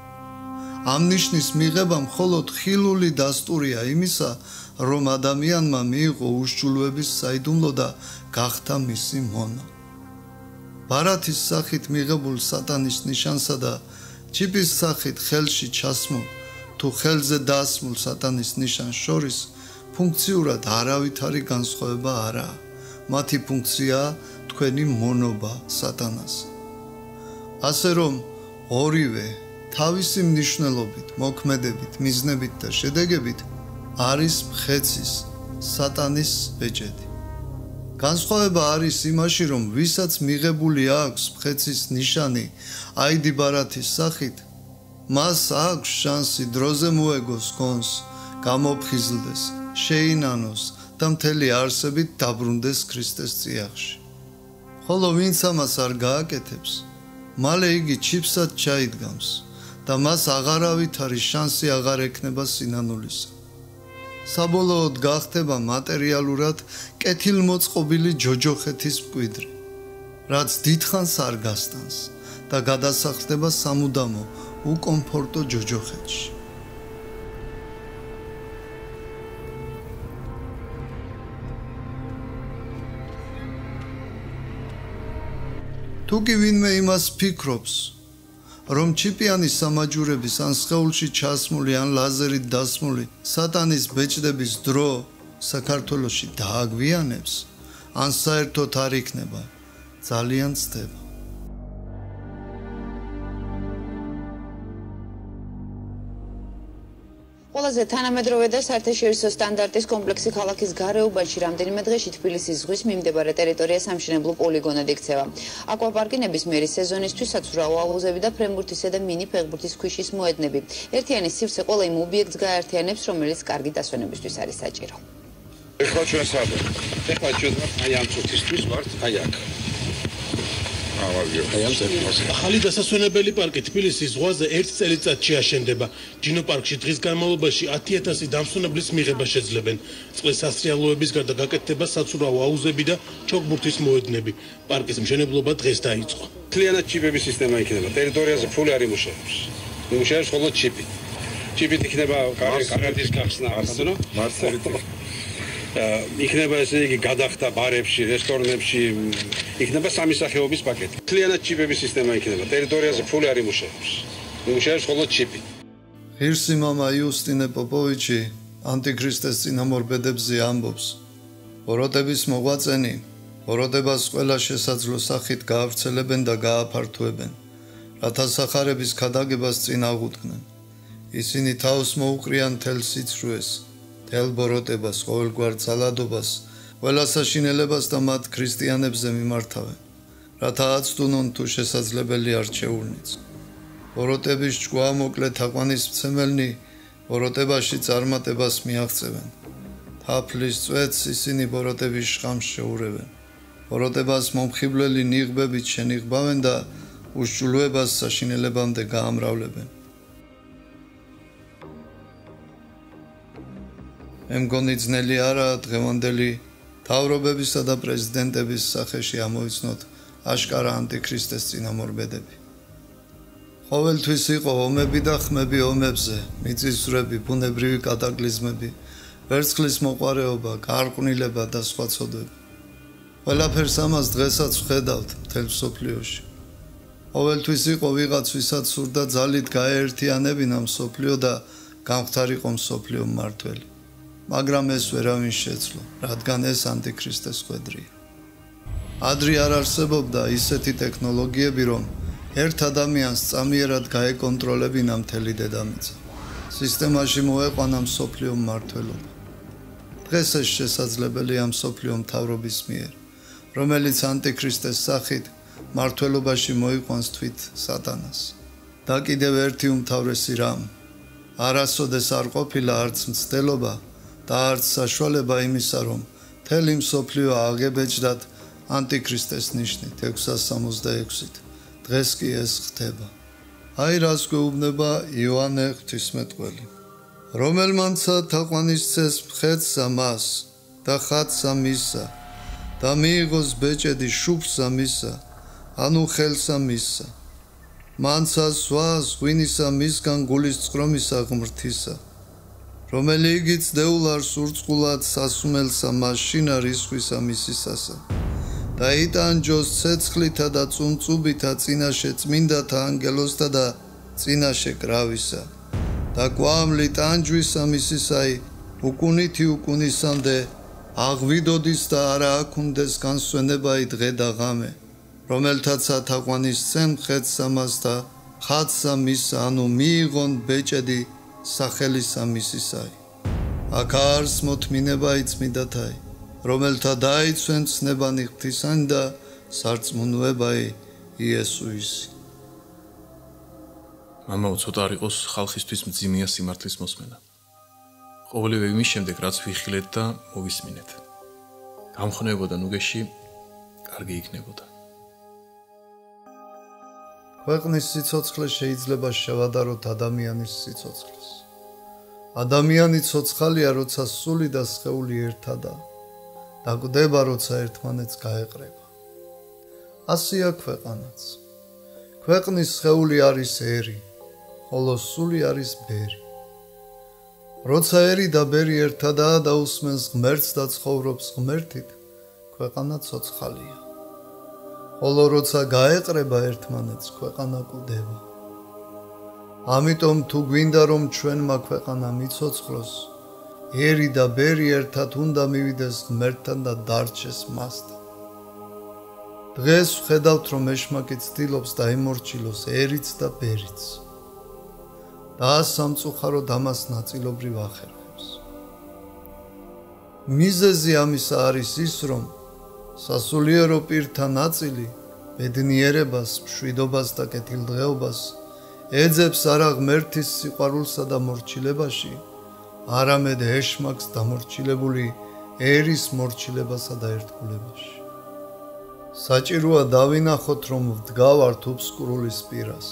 ამ ნიშნის მიღება მხოლოდ ხილული დასტურია იმისა, რომ ადამიანმა მიიღო უშჯულოების საიდუმლო და გახდა მისი მონა. ბარათის სახით მიღებულ სატანის ნიშანსა და ჩიპის სახით ხელში ჩასმულ თუ ხელზე დასმულ სატანის ნიშანს შორის ფუნქციურად არავითარი განსხვავება არაა. მათი ფუნქციაა თქვენი მონობა სატანას. ასე რომ ორივე თავისი მნიშვნელობით, მოქმედებით, მიზნებით და შედეგებით არის მხეცის, სატანის ბეჭედი. განსხვავება არის იმაში, რომ ვისაც მიღებული აქვს მხეცის ნიშანი აიდი ბარათის სახით, მას აქვს შანსი დროზე მოეგოს გონს გამოფხიზლდეს, შეინანოს და მთელი არსებით დაბრუნდეს ქრისტეს წიაღში. ხოლო ვინც ამას არ გააკეთებს, მალე იგი ჩიფსად ჩაიდგამს და მას აღარავით არის შანსი აღარ ექნება სინანულისა. საბოლოოდ გახდება მატერიალურად კეთილმოწყობილი ჯოჯოხეთის მკვიდრი, რაც დიდხანს არ გასტანს და გადასახლდება სამუდამო უკომფორტო ჯოჯოხეთში. თუ კი ვინმე იმას ფიქრობს, რომ ჩიპიანი სამაჯურების ან სხეულში ჩასმული ან ლაზერით დასმული სატანის ბეჭდების დრო საქართველოში დააგვიანებს, ან საერთოდ არ იქნება, ძალიან ცდება. ყველაზე თანამედროვე და საერთაშორისო სტანდარტის კომპლექსი ქალაქის გარეუბანში რამდენიმე დღეში თბილისის ზღვის მიმდებარე ტერიტორიას სამშენებლო პოლიგონად იქცევა. აკვაპარკი ნებისმიერი სეზონისთვის საცურაო აუზები და ფრენბურთისა და მინი ფეხბურთის ქვიშის მოედნები. ერთიანი სივრცე ყველა იმ ობიექტს გააერთიანებს, რომელიც კარგი დასვენებისთვის არის საჭირო. ეხლა ჩვენ სად ვართ? ეხლა ჩვენ ვართ აი ამ წუთისთვის ვართ აი აქ. ახალი დასასვენებელი პარკი თბილისის ზღვაზე ერთ წელიწადში აშენდება. ჯინო პარკში დღის განმავლობაში ათი ათასი დამსვენებლის მიღება შეძლებენ. წყლის სასრიალოების გარდა გაკეთდება საცურაო აუზები და ჩოგბურთის მოედნები. პარკის მშენებლობა დღეს დაიწყო. მთლიანად ჩიპების სისტემა იქნება. ტერიტორიაზე ფული არ იმუშავებს. იმუშავებს მხოლოდ ჩიპი. ჩიპით იქნება კარდის გახსნა, ახლა მარსელით. იქნება ესე იგი გადახდა ბარებში, რესტორნებში, იქნება სამი სახეობის პაკეტი. მთლიანად ჩიპების სისტემა იქნება. ტერიტორიაზე ფული არ იმუშავებს. იმუშავებს მხოლოდ ჩიპი. ღირსი მამა იუსტინე პოპოვიჩი ანტიქრისტეს წინამორბედებზე ამბობს: ბოროტების მოღვაწენი ბოროტებას ყველა შესაძლო სახით გაავრცელებენ და გააფართოებენ, რათა სახარების ქადაგებას წინ აღუდგნენ. ისინი თავს მოუყრიან მთელ სიცრუეს, მთელ ბოროტებას, ყოველგვარ ძალადობას, ყველა საშინელებას და მათ ქრისტიანებზე მიმართავენ, რათა აცდუნონ თუ შესაძლებელი არჩეულნიც. ბოროტების ჭკუა მოკლე თაყვანისმცემელნი ბოროტებაში წარმატებას მიაღწევენ. თაფლის წვეთს ისინი ბოროტების შხამს შეურევენ. ბოროტებას მომხიბვლელი ნიღბებით შენიღბავენ და უშჭულოებას საშინელებამდე გაამრავლებენ. მე მგონი ძნელი არაა დღევანდელი მთავრობებისა და პრეზიდენტების სახეში ამოიცნოთ აშკარა ანტიქრისტეს წინამორბედები. ყოველთვის იყო ომები და ხმები ომებზე, მიწისძვრები, ბუნებრივი კატაკლიზმები, ვერცხლის მოყვარეობა, გარყვნილება და სხვა ცოდვები. ყველაფერს ამას დღესაც ვხედავთ მთელ მსოფლიოში. ყოველთვის იყო ვიღაც, ვისაც სურდა ძალით გაეერთიანებინა მსოფლიო და გამختارიყო მსოფლიო მმართველი. მაგრამ ეს ვერავინ შეცვლო, რადგან ეს ანტიქრისტეს ხვედრია. ადრე არ არსებობდა ისეთი ტექნოლოგიები, რომ ერთ ადამიანს წამიერად გაეკონტროლებინა მთელი დედამიწა. სისტემაში მოეყვანა მსოფლიო მმართველობა. დღეს ეს შესაძლებელია მსოფლიო მთავრობის მიერ, რომელიც ანტიქრისტეს სახით მმართველობაში მოიყვანს თვით სატანას. და კიდევ ერთი უმთავრესი რამ, არასოდეს არ ყოფილა არც მცდელობა და არც საშუალება იმისა, რომ მთელი მსოფლიო აღებეჭდათ ანტიქრისტეს ნიშნით ექვსას სამოცდაექვსით. დღეს კი ეს ხდება. აი რას გვეუბნება იოანე ღვთისმეტყველი. რომელმანცა თაყვანისცეს მხეცსა მას და ხატსა მისსა და მიიღოს ბეჭედი შუბსა მისსა, ანუ ხელსა მისსა. მანცა სვას ღვინისა მისგან გულის წყრომისა ღმრთისა. რომელი იგიც დეულარ სურწყულად სასუმელსა მაშინა რისხვისა მისისასა. და იტანჯოს ცეცხლითა და წუმწუბითა წინაშე წმინდათა ანგელოსთა და წინაშე კრავისა. და კვამლი ტანჯვისა მისისაი უკუნითი უკუნისამდე აღვიდოდის და არა აქუნდეს განსვენებაი დღე და ღამე. რომელთაცა თაყვანისცენ მხეცსა მას და ხატსა მისსა, ანუ მიიღონ ბეჭედი სახელისა მისისაი. აქ არს მოთმინებაი წმინდათაი, რომელთა დაიცვენ ცნებანი ღვთისანი და სარწმუნოებაი იესუისი. მამაო, ცოტა არ იყოს ხალხისთვის მძიმეა სიმართლის მოსმენა. ყოველივე იმის შემდეგ, რაც ვიხილეთ და მოვისმინეთ. გამხნევებოდა ნუგეში, კარგი იქნებოდა. ქვეყნის სიცოცხლე შეიძლება შევადაროთ ადამიანის სიცოცხლეს. ადამიანი ცოცხალია, როცა სული და სხეული ერთადაა და გვდება, როცა ერთმანეთს გაეყრება. ასია ქვეყანაც. ქვეყნის სხეული არის ერი, ხოლო სული არის ბერი. როცა ერი და ბერი ერთადაა და უსმენს ღმერთს და ცხოვრობს ღმერთით, ქვეყანა ცოცხალია. ხოლო როცა გაეყრება ერთმანეთს, ქვეყანა კვდება. ამიტომ თუ გვინდა რომ ჩვენმა ქვეყანა მიცოცხლოს, ერი და ბერი ერთად უნდა მივიდეს ღმერთთან და დარჩეს მასთან. დღეს ვხედავთ, რომ ეშმაკი ცდილობს დაემორჩილოს ერიც და ბერიც. და სამწუხაროდ ამას ნაწილობრივ ახერხებს. მიზეზი ამისა არის ის, რომ სასულიერო პირთა ნაწილი ბედნიერებას, მშვიდობას და კეთილდღეობას ეძებს არა ღმერთის სიყვარულსა და მორჩილებაში, არამედ ეშმაკს დამორჩილებული ერის მორჩილებასა და ერთგულებაში. საჭიროა დავინახოთ, რომ ვდგავართ უბსკურულის პირას.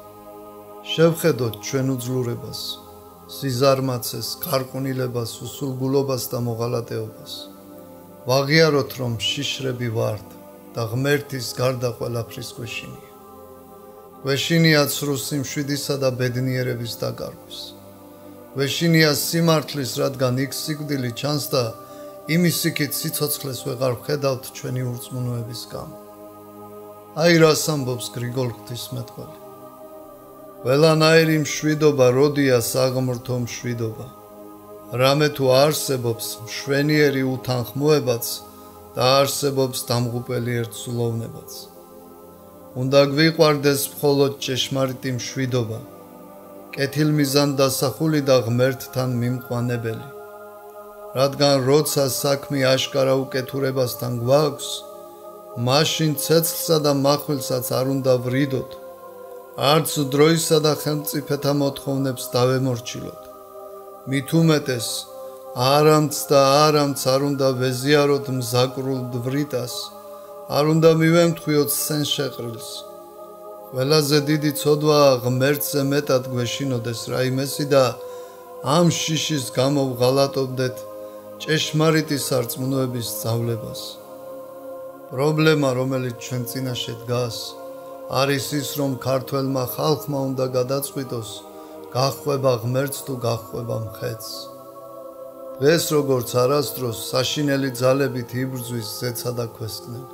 შევხედოთ ჩვენ უძლურებას, სიზარმაცეს, გარყვნილებას, უსულგულობას და მოღალატეობას. ვაღიაროთ, რომ შიშრები ვართ და ღმერთის გარდა ყველაფრის გვეშინია. გვეშინია ცრუსი მშვიდისა და ბედნიერების დაკარგვის. გვეშინია სიმართლის, რადგან იქ სიკვდილი ჩანს და იმის იქით სიცოცხლეს ვეღარ ვხედავთ ჩვენი ურწმუნოების გამო. აი რას ამბობს გრიგოლ ღვთისმეტყველი. ყველანაირი მშვიდობა როდია საღმრთო მშვიდობა. რამე თუ არსებობს მშვენიერი უთანხმოებაც და არსებობს დამღუპელი ერთსულოვნებაც. უნდა გვიყვარდეს მხოლოდ ჭეშმარიტი მშვიდობა, კეთილმიზან დასახული და ღმერთთან მიმყვანებელი. რადგან როცა საქმე აშკარა უკეთურებასთან გვაქვს, მაშინ ცეცხლსა და מחვილსაც არ უნდა ვრიდოთ, არც დროისა და ხელმწიფეთა მოთხოვნებს დავემორჩილოთ. მით უმეტეს, არამც და არამც არ უნდა ვეზიაროთ მზაკრულ დვრიტას, არ უნდა მივემთხვიოთ სენშეყრილს. ყველაზე დიდი ცოდვაა ღმერთზე მეტად გვეშინოდეს რაიმესი და ამ შიშის გამო ვღალატობდეთ ჭეშმარიტი სარწმუნოების სწავლებას. პრობლემა, რომელიც ჩვენ წინაშე დგას, არის ის, რომ ქართველმა ხალხმა უნდა გადაწყვიტოს, გაჰყვება ღმერთს თუ გაჰყვება მხეთს. დღეს როგორც არასდროს საშინელი ძალებით იბრძვის ზეცა და ქვესკნელი.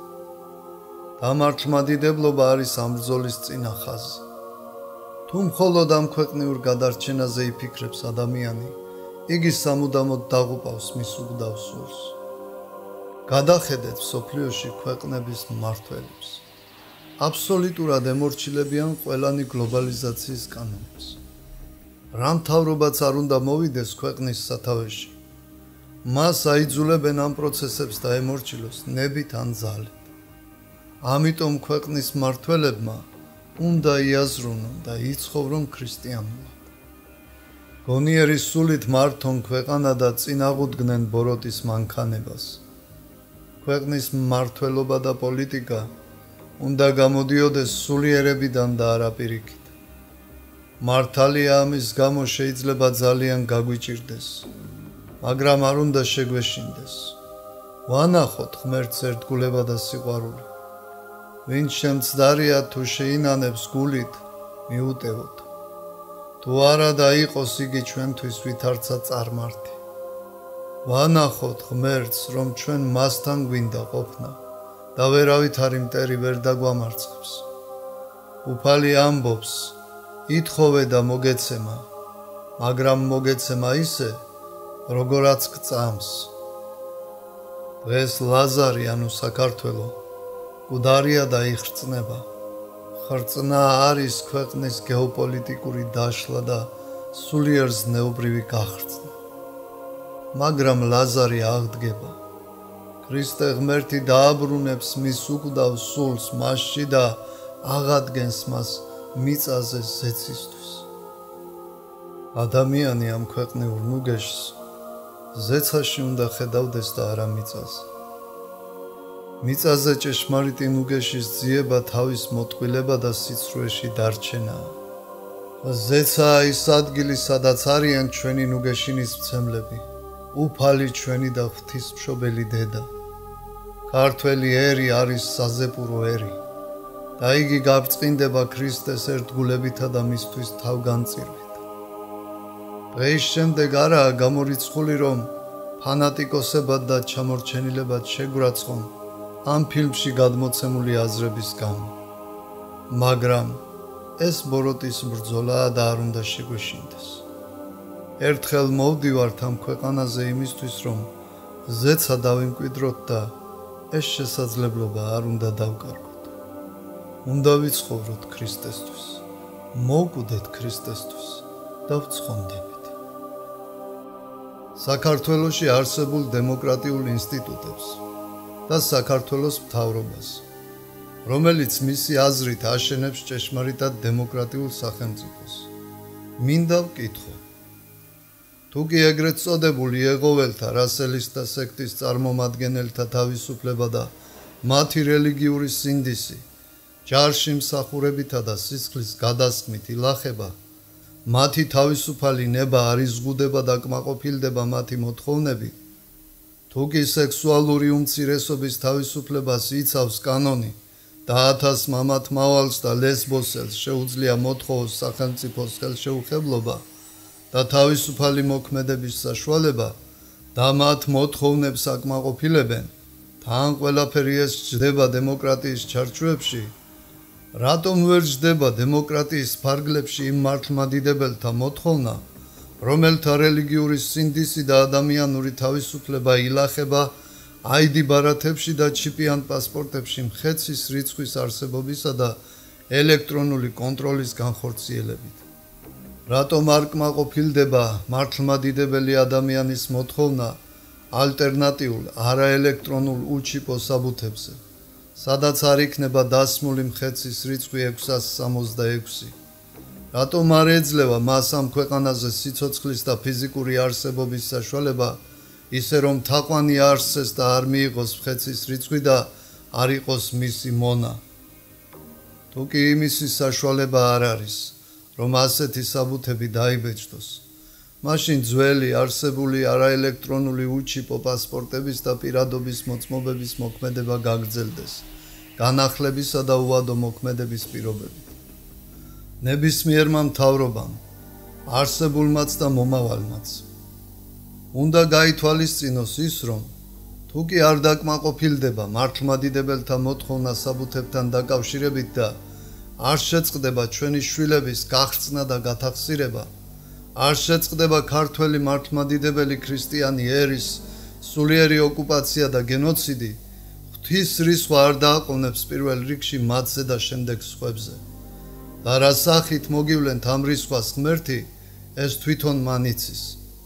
დამართლმადიდებლობა არის ამ ბრძოლის წინა ხაზი. თუ მხოლოდ ამ ქვეყნიურ გადარჩენაზე იფიქრებს ადამიანი, იგი სამუდამოდ დაღუპავს მის უგდავ სულს. გადახედეთ მსოფლიოში ქვეყნების მმართველებს. აბსოლუტურად ემორჩილებიან ყველანი გლობალიზაციის კანონებს. რა მთავრობაც არ უნდა მოვიდეს ქვეყნის სათავეში, მას აიძულებენ ამ პროცესებს დაემორჩილოს ნებით ან ძალით. ამიტომ ქვეყნის მმართველებმა უნდა იაზრუნონ და იცხოვრონ ქრისტიანულად. გონიერი სულით მართონ ქვეყანა და წინ აღუდგნენ ბოროტის მანქანებას. ქვეყნის მმართველობა და პოლიტიკა უნდა გამოდიოდეს სულიერებიდან და არა პირიქით. მართალია ამის გამო შეიძლება ძალიან გაგვიჭირდეს, მაგრამ არ უნდა შეგვეშინდეს. ვანახოთ ღმერთს ერთგულება და სიყვარული. ვინც შემცდარია თუ შეინანებს გულით, მიუტევოთ. თუ არა და იყოს იგი ჩვენთვის ვითარცა წარმართი. ვანახოთ ღმერთს, რომ ჩვენ მასთან გვინდა ყოფნა და ვერავითარი მტერი ვერ დაგვამარცხებს. უფალი ამბობს, ითხოვე და მოგეცემა, მაგრამ მოგეცემა ისე, როგორაც გწამს. დღეს ლაზარი, ანუ საქართველო, მკვდარია და იხრწნება. ხრწნა არის ქვეყნის გეოპოლიტიკური დაშლა და სულიერ ზნეობრივი გახრწნა. მაგრამ ლაზარი აღდგება. ქრისტე ღმერთი დააბრუნებს მის უკვდავ სულს მასში და აღადგენს მას მიწაზე ზეცისთვის. ადამიანი ამ ქვეყნიურ ნუგეშს ზეცაში უნდა ხედავდეს და არა მიწაზე. მიწაზე ჭეშმარიტი ნუგეშის ძიება თავის მოტყვილება და სიცრუეში დარჩენაა. ზეცაა ის ადგილი, სადაც არიან ჩვენი ნუგეშინის მცემლები, უფალი ჩვენი და ღვთისმშობელი დედა. ქართველი ერი არის საზეპურო ერი და იგი გაბრწყინდება ქრისტეს ერთგულებითა და მისთვის თავგანწირვით. დღეის შემდეგ არაა გამორიცხული, რომ ფანატიკოსებად და ჩამორჩენილებად შეგვრაცხონ ამ ფილმში გადმოცემული აზრების გამო. მაგრამ ეს ბოროტის ბრძოლაა და არ უნდა შეგვეშინდეს. ერთხელ მოვდივართ ამ ქვეყანაზე იმისთვის, რომ ზეცა დავიმკვიდროთ და ეს შესაძლებლობა არ უნდა დავკარგოთ. უნდა ვიცხოვროთ ქრისტესთვის, მოვკვდეთ ქრისტესთვის და ვცხონდებით. საქართველოში არსებულ დემოკრატიულ ინსტიტუტებს და საქართველოს მთავრობას, რომელიც მისი აზრით აშენებს ჭეშმარიტად დემოკრატიულ სახელმწიფოს. მინდა ვკითხო, თუ კი ეგრეთ წოდებული ეღოველთა, რასელისტთა სექტის წარმომადგენელთა თავისუფლება და მათი რელიგიური სინდისი, ჯარში მსახურებითა და სისხლის გადასხმით ილახება, მათი თავისუფალი ნება არ იზღუდება და კმაყოფილდება მათი მოთხოვნები, თუ კი სექსუალური უმცირესობის თავისუფლებას იცავს კანონი და ათას მამათ მავალს და ლესბოსელს შეუძლია მოთხოვოს სახელმწიფოს ხელშეუხებლობა და თავისუფალი მოქმედების საშუალება და მათ მოთხოვნებს აკმაყოფილებენ, თან ყველაფერი ეს ჯდება დემოკრატიის ჩარჩოებში, რატომ ვერ ჯდება დემოკრატიის ფარგლებში იმ მართლმადიდებელთა მოთხოვნა, რომელთა რელიგიური სინდისი და ადამიანური თავისუფლება ილახება აიდი ბარათებში და ჩიპიან პასპორტებში მხეცის რიცხვის არსებობისა და ელექტრონული კონტროლის განხორციელებით. რატომ არ კმაყოფილდება მართლმადიდებელი ადამიანის მოთხოვნა ალტერნატიულ არაელექტრონულ უჩიპო საბუთებზე, სადაც არ იქნება დასმული მხეცის რიცხვი ექვსას სამოცდაექვსი. რატომ არ ეძლევა მას ამ ქვეყანაზე სიცოცხლის და ფიზიკური არსებობის საშუალება, ისე რომ თაყვანი არსეს და არ მიიღოს მხეცის რიცხვი და არ იყოს მისი მონა. თუ კი იმისი საშუალება არ არის, რომ ასეთი საბუთები დაიბეჭდოს, მაშინ ძველი არსებული არაელექტრონული უჩიპო პასპორტების და პირადობის მოწმობების მოქმედება გაგრძელდეს განახლებისა და უვადო მოქმედების პირობებით. ნებისმიერმა მთავრობამ, არსებულმაც და მომავალმაც უნდა გაითვალისწინოს ის, რომ თუ კი არ დაკმაყოფილდება მართლმადიდებელთა მოთხოვნა საბუთებთან დაკავშირებით და არ შეწყდება ჩვენი შვილების გახსნა და გათახსირება, არ შეწყდება ქართველი მართლმადიდებელი ქრისტიანი ერის სულიერი ოკუპაცია და გენოციდი, ღვთის რისხვა არ დააყოვნებს პირველ რიგში მათზე და შემდეგ სხვებზე. და რა სახით მოგივლენთ ამ რისხვას ღმერთი, ეს თვითონ მან იცის.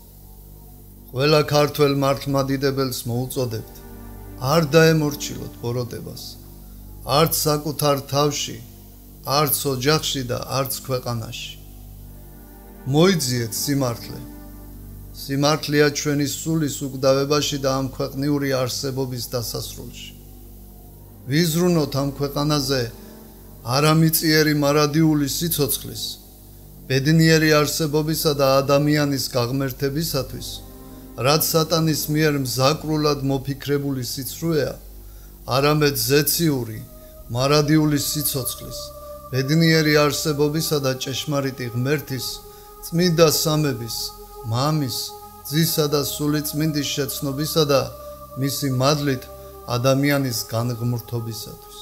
ყველა ქართველ მართლმადიდებელს მოუწოდებთ, არ დაემორჩილოთ ბოროტებას, არც საკუთარ თავში, არც ოჯახში და არც ქვეყანაში. მოიძიეთ სიმართლე. სიმართლეა ჩვენი სულის უკვდავებაში და ამ ქვეყნიური არსებობის დასასრულში. ვიზრუნოთ ამ ქვეყანაზე არამიწიერი მარადიული სიცოცხლის, ბედნიერი არსებობისა და ადამიანის გაღმერთებისათვის, რაც სატანის მიერ მზაკრულად მოფიქრებული სიცრუეა, არამედ ზეციური, მარადიული სიცოცხლის, ბედნიერი არსებობისა და ჭეშმარიტი ღმერთის, წმინდა სამების, მამის, ძისა და სულიწმინდის შეცნობისა და მისი მადლით ადამიანის განღმრთობისათვის.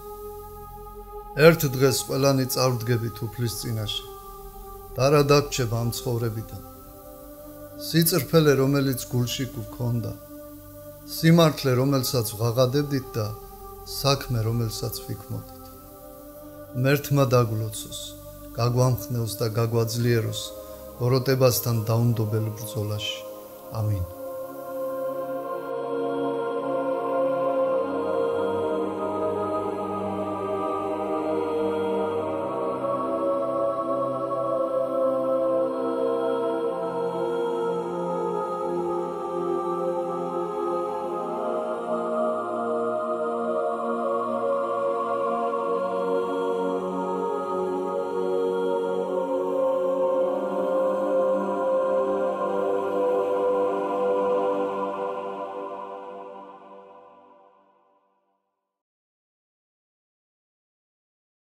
ერთ დღეს ყველანი წავდგებით უფლის წინაშე და რა დაგვრჩება ამ ცხოვრებიდან. სიწრფელე, რომელიც გულში გვქონდა, სიმართლე, რომელსაც ვღაღადებდით და საქმე, რომელსაც ვიქმოდით. ღმერთმა დაგვლოცოს, გაგვამხნევს და გაგვაძლიეროს ბოროტებასთან დაუნდობელ ბრძოლაში. ამინ.